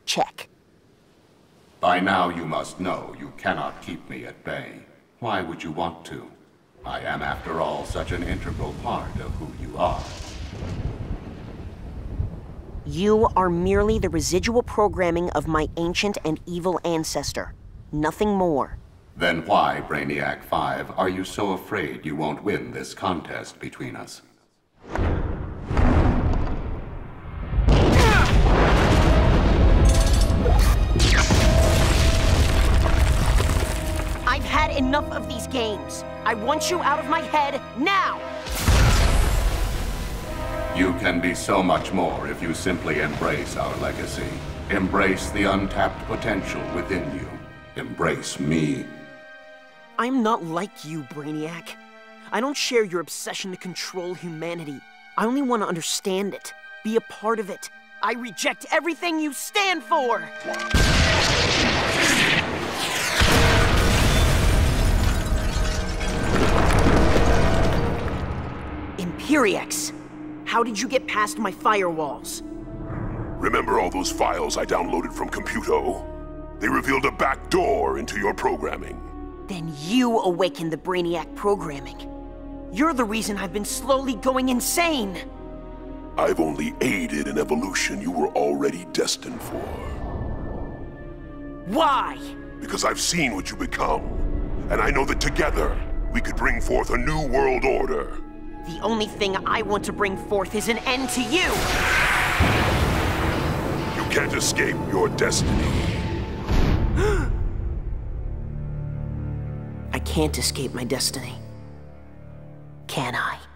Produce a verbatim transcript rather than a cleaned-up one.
check. By now you must know you cannot keep me at bay. Why would you want to? I am, after all, such an integral part of who you are. You are merely the residual programming of my ancient and evil ancestor. Nothing more. Then why, Brainiac five, are you so afraid you won't win this contest between us? I've had enough of these games. I want you out of my head, now! You can be so much more if you simply embrace our legacy. Embrace the untapped potential within you. Embrace me. I'm not like you, Brainiac. I don't share your obsession to control humanity. I only want to understand it, be a part of it. I reject everything you stand for! Imperiex, how did you get past my firewalls? Remember all those files I downloaded from Computo? They revealed a back door into your programming. Then you awakened the Brainiac programming. You're the reason I've been slowly going insane. I've only aided an evolution you were already destined for. Why? Because I've seen what you become, and I know that together, we could bring forth a new world order. The only thing I want to bring forth is an end to you! You can't escape your destiny. I can't escape my destiny. Can I?